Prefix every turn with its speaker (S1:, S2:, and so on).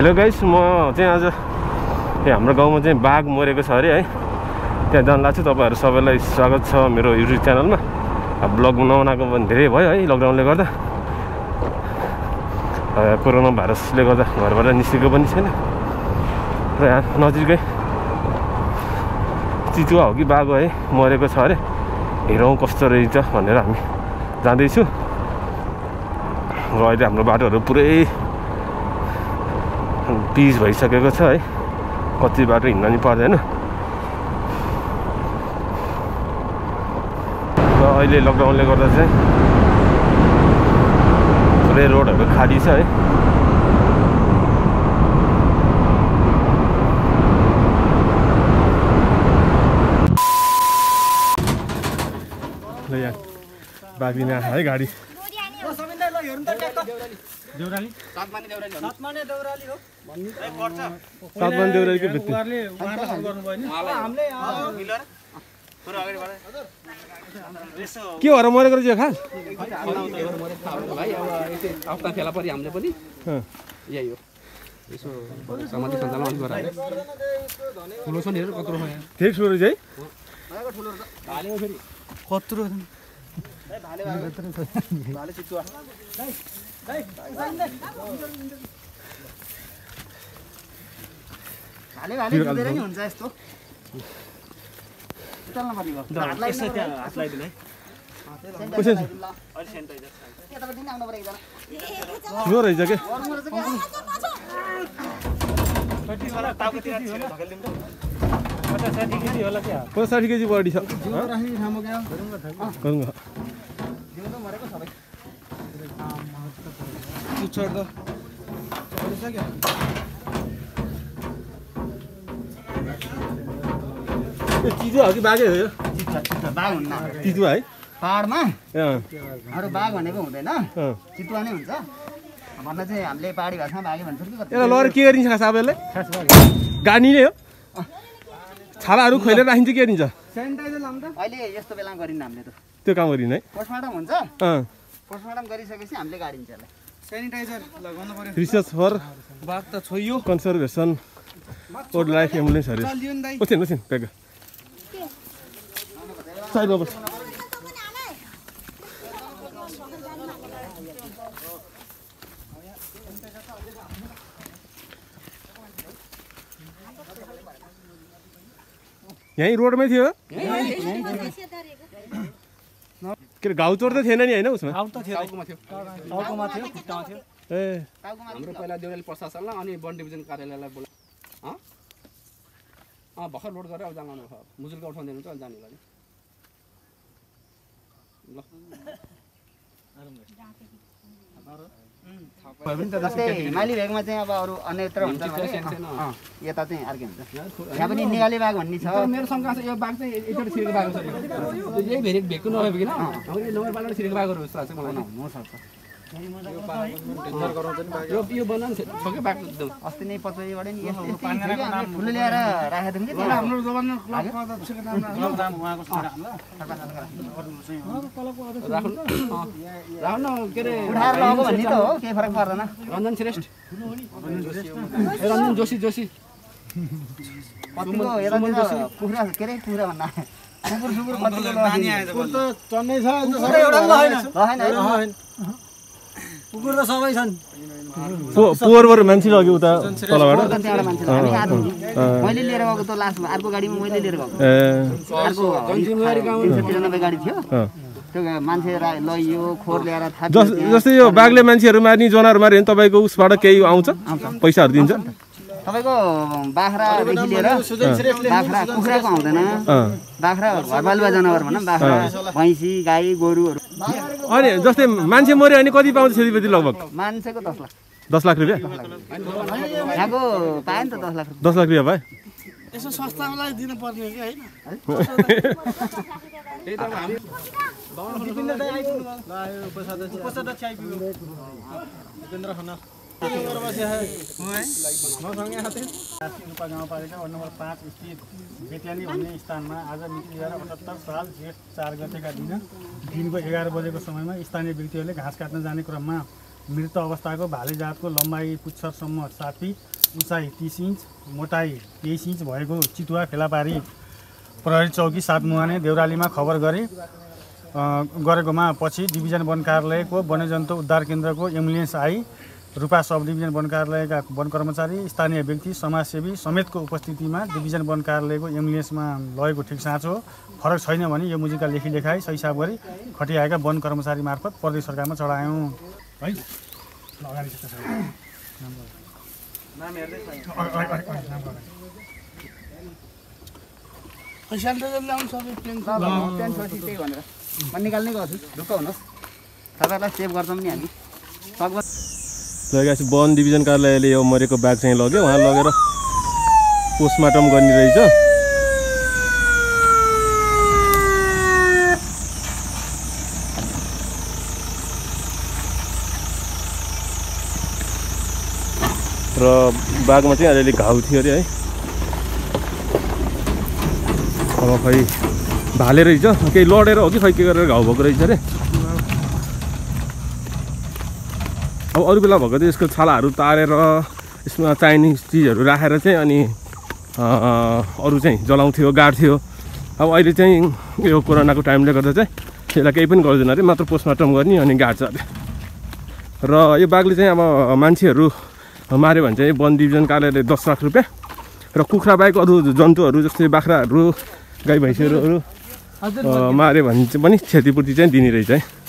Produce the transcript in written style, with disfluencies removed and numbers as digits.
S1: Hello guys, म चाहिँ आज हाम्रो गाउँमा चाहिँ बाघ मरेको छ अरे है। त्यहाँ जान लाग्छ। तपाईहरु सबैलाई स्वागत छ मेरो युट्युब च्यानलमा। ब्लग नबनाएको पनि धेरै भयो है लकडाउनले गर्दा। कोरोना भाइरसले गर्दा घरबाट निस्केको पनि छैन। र यहाँ नजिकै चितुवा हो कि बाघ हो है मरेको छ अरे। हेरौँ कस्तो रहेछ भनेर हामी जाँदैछु। र अहिले हाम्रो बाटोहरू पुरै पिच भइसकेको छ है। कति बाटो हिँड्न नि पर्दैन। र अहिले लकडाउनले गर्दा चाहिँ पुरै रोडहरू खाली छ है। ल यहाँ बाबिना है गाडी
S2: देउराली सातमाने देउराली हो
S1: सातमाने देउरालीको भित्ति
S2: उहाँले गर्नु भयो नि हामीले मिलर पुरा अगाडि बढे
S1: के भएर मरेको रहेछ खास
S3: भाइ अब आफ्ना फेला परि हामीले पनि यही हो यसो सामाजिक सञ्जालमा अलिक गराएर ठुलो छ नि हेर कत्रो छ यहाँ
S1: ठिक सुरु चाहिँ
S2: ठुलो भाले फेरि कत्रो भाले चितुवा भाले भाले जुधेर नि हुन्छ यस्तो चल्न पर्ने भयो हातलाई त्यहाँ हात लगाइदिनु है
S1: कसै
S2: अलि सेनिटाइजर यताबाट दिन आउनु पर्यो एकजना
S1: जो रहेछ के
S2: ताउकोतिर धकेलिदिनु
S1: 50-60 केजी होला क्या 50-60 केजी बढी छ
S2: राख्ने ठाउँमा गयो
S1: गरौँ
S2: जिउँदो मरेको सबै छोड दो क्या
S1: चितुवा हो कि बाघै हो यो
S2: बाघ हुन्न
S1: चितुवा है
S2: पहाडमा अरू बाघ भनेको हुँदैन चितुवा नै हुन्छ भन्न चाहिँ हामीले पहाडी भाषामा बाघै भन्छौँ कि
S1: यसलाई लगेर के गरिन्छ खास आफैलाई गाडी नै हो छालाहरू खोलेर राखिन्छ के गरिन्छ
S2: सेनिटाइजर लाउँ त अहिले यस्तो बेला गरिन्न हामीले त
S1: त्यो काम गरिन्न है
S2: पोस्टमार्टम हुन्छ पोस्टमार्टम गरिसकेपछि हामीले गाडिन्छ यसलाई सेनिटाइजर लगाउनु पर्यो
S1: रिसर्च फर
S2: बाघ त छोइयो
S1: कन्जर्भेसन वाइल्ड लाइफ एम्बुलेन्सहरू ओछिन ओछिन पेग साइडमा बस यहीँ रोडमै थियो के अरे घाउ चोट त थिएन नि होइन उसमा
S3: टाउकोमा थियो
S2: टाउकोमा थियो खुट्टामा थियो
S1: ए
S3: हाम्रो पहिला देउराली प्रशासनलाई अनि वन डिभिजन कार्यालयलाई बोला भर्खर लोड गरेर अब जानु भयो मुजुलका उठाउँदैन चाहिँ जानु होला
S2: हिमाली भेगमा चाहिँ अब अरू अन्यत्र हुन्छ यता चाहिँ अर्कै हुन्छ यहाँ पनि नेपाली बाघ भन्ने छ
S3: मेरो शङ्का छ यो बाघ चाहिँ एकचोटि छिरेको बाघ छ यही भेरेको भेगको नभएकिन हाम्रो यो नगरपालिकाले छिरेको बाघहरू जस्तो लाग्छ मलाई
S2: हुनसक्छ
S3: यो बनाउनु छ कि बाघ
S2: अस्ति नै पचौरीबाट नि ठुलो ल्याएर राखेको थियौँ कि हाम्रो
S3: राख्नु के अरे
S2: उठाएर लगेको भन्ने त हो केही फरक पर्दैन
S3: रञ्जन श्रेष्ठ रञ्जन जोशी
S2: कतिको यतातिर कुखुरा के अरे कुखुरा भन्दा कुकुर सुकुर
S4: कुकुर त सबै छन्
S1: पोहोरबाट मान्छे लग्यो उता तलबाट
S2: मैले लिएर गएको त लास्टमा अर्को गाडीमा मैले लिएर गएको अर्को 93 गाडी थियो त्यो मान्छे लैयो खोर ल्याएर
S1: जस्तै यो बाघले मान्छेहरू मार्ने जनावर मार्यो भने तपाईँको उसबाट केही आउँछ पैसाहरू दिन्छ
S2: तपाईँको बाख्रादेखि लिएर बाख्रा कुखुराको आउँदैन बाख्रा घरपालुवा जनावर भनौँ बाख्रा भैँसी गाई गोरुहरू
S1: अनि जस्तै मान्छे मऱ्यो भने कति पाउँछ क्षतिपूर्ति लगभग
S2: मान्छेको
S1: 10 लाख रुपियाँ
S2: यहाँको पायो नि त 10 लाख
S1: 10 लाख रुपियाँ भयो
S4: यसो सस्तालाई दिनु पर्ने कि हैन
S3: त्यही त हामी
S4: दिपिन्द्र दाइ आइपुग्नु भयो उपाध्यक्ष आइपुग्यो दिपेन्द्र खन्ना मसँगै आथे उपा गाउँपालिका वार्ड नम्बर 5 स्थित बेत्यानी भन्ने स्थानमा आज मिति 2078 साल जेठ 4 गतेका दिन दिनको 11 बजेको समयमा स्थानीय व्यक्तिहरूले घाँस काट्न जाने क्रममा मृत अवस्थाको भाले जातको लम्बाइ पुच्छरसम्म 7 फिट, उचाइ 30 इन्च, मोटाइ 23 इन्च भएको चितुवा फेला पारी प्रहरी चौकी 7 मुहाने देउरालीमा खबर गरेकोमा पछि डिभिजन वन कार्यालयको वन्यजन्तु उद्धार केन्द्रको एम्बुलेन्स आई रूपा सब डिभिजन वन कार्यालयका वन कर्मचारी, स्थानीय व्यक्ति, समाजसेवी समेतको उपस्थितिमा डिभिजन वन कार्यालयको एम्बुलेन्समा लगेको ठिक साँचो हो। फरक छैन भने यो मुजिका लेखी-लेखाई सहिसाब गरी खटिआएका वन कर्मचारी मार्फत प्रदेश सरकारमा चढायौँ है। अगाडि
S2: म निकाल्नै गर्छु, ढुक्क हुनुहोस्, तपाईँहरूलाई सेभ गर्छौँ नि हामी सकभर।
S1: लगेपछि वन डिभिजन कार्यालयले यो मरेको बाघ चाहिँ लग्यो, उहाँ लगेर पोस्टमार्टम गर्ने रहेछ। र बाघमा चाहिँ अलिअलि घाउ थियो अरे है। अब खै भाले रहेछ, केही लडेर हो कि खै के गरेर घाउ भएको रहेछ अरे। अब अरू बेला भएको चाहिँ यसको छालाहरू तारेर यसमा चाहिने चिजहरू राखेर चाहिँ अनि अरू चाहिँ जलाउँथ्यो, गाड्थ्यो। अब अहिले चाहिँ यो कोरोनाको टाइमले गर्दा चाहिँ त्यसलाई केही पनि गर्दैन अरे, मात्र पोस्टमार्टम गर्ने अनि गाड्छ अरे। र यो बाघले चाहिँ अब मान्छेहरू माऱ्यो भने चाहिँ वन डिभिजन कार्यालयले 10 लाख रुपियाँ र कुखुरा बाहेक अरू जन्तुहरू जस्तै बाख्राहरू, गाई भैँसीहरू माऱ्यो भने चाहिँ पनि क्षतिपूर्ति चाहिँ दिने रहेछ है।